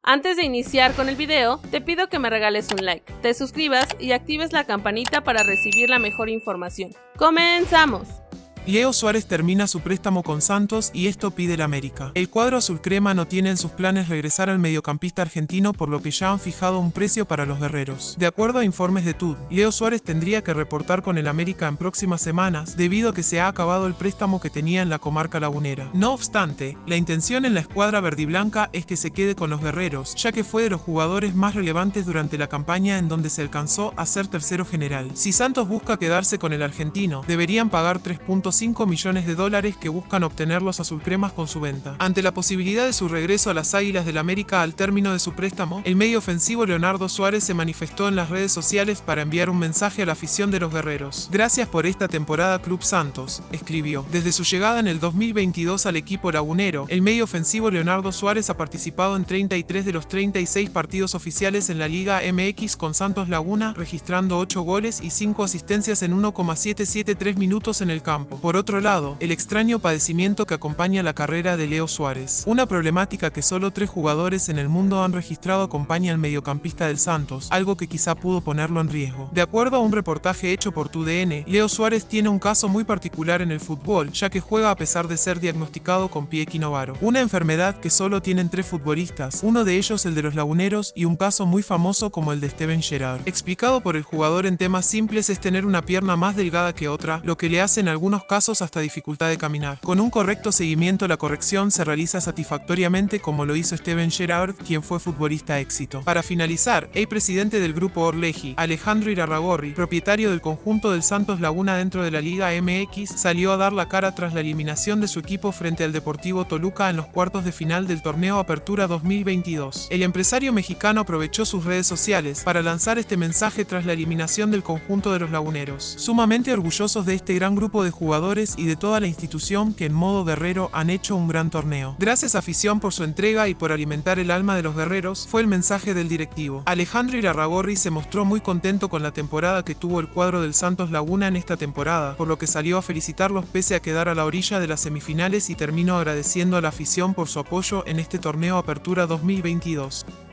Antes de iniciar con el video, te pido que me regales un like, te suscribas y actives la campanita para recibir la mejor información. ¡Comenzamos! Leo Suárez termina su préstamo con Santos y esto pide el América. El cuadro azulcrema no tiene en sus planes regresar al mediocampista argentino, por lo que ya han fijado un precio para los guerreros. De acuerdo a informes de TUD, Leo Suárez tendría que reportar con el América en próximas semanas debido a que se ha acabado el préstamo que tenía en la comarca lagunera. No obstante, la intención en la escuadra verdiblanca es que se quede con los guerreros, ya que fue de los jugadores más relevantes durante la campaña en donde se alcanzó a ser tercero general. Si Santos busca quedarse con el argentino, deberían pagar 3.5 millones de dólares que buscan obtener los azulcremas con su venta. Ante la posibilidad de su regreso a las Águilas del América al término de su préstamo, el medio ofensivo Leonardo Suárez se manifestó en las redes sociales para enviar un mensaje a la afición de los guerreros. Gracias por esta temporada Club Santos, escribió. Desde su llegada en el 2022 al equipo lagunero, el medio ofensivo Leonardo Suárez ha participado en 33 de los 36 partidos oficiales en la Liga MX con Santos Laguna, registrando 8 goles y 5 asistencias en 1,773 minutos en el campo. Por otro lado, el extraño padecimiento que acompaña la carrera de Leo Suárez. Una problemática que solo 3 jugadores en el mundo han registrado acompaña al mediocampista del Santos, algo que quizá pudo ponerlo en riesgo. De acuerdo a un reportaje hecho por TUDN, Leo Suárez tiene un caso muy particular en el fútbol, ya que juega a pesar de ser diagnosticado con pie equinovaro. Una enfermedad que solo tienen 3 futbolistas, uno de ellos el de los laguneros y un caso muy famoso como el de Steven Gerrard. Explicado por el jugador en temas simples es tener una pierna más delgada que otra, lo que le hace en algunos casos hasta dificultad de caminar. Con un correcto seguimiento la corrección se realiza satisfactoriamente, como lo hizo Steven Gerrard, quien fue futbolista éxito. Para finalizar, el presidente del grupo Orleji, Alejandro Irarrágorri, propietario del conjunto del Santos Laguna dentro de la Liga MX, salió a dar la cara tras la eliminación de su equipo frente al Deportivo Toluca en los cuartos de final del torneo Apertura 2022. El empresario mexicano aprovechó sus redes sociales para lanzar este mensaje tras la eliminación del conjunto de los laguneros. Sumamente orgullosos de este gran grupo de jugadores y de toda la institución que en modo guerrero han hecho un gran torneo. Gracias afición por su entrega y por alimentar el alma de los guerreros, fue el mensaje del directivo. Alejandro Irarrágorri se mostró muy contento con la temporada que tuvo el cuadro del Santos Laguna en esta temporada, por lo que salió a felicitarlos pese a quedar a la orilla de las semifinales y terminó agradeciendo a la afición por su apoyo en este torneo Apertura 2022.